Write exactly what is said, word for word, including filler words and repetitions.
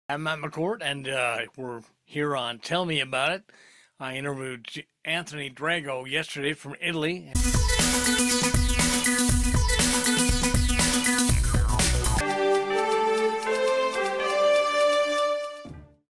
I'm Matt McCourt, and uh, we're here on Tell Me About It. I interviewed Anthony Drago yesterday from Italy.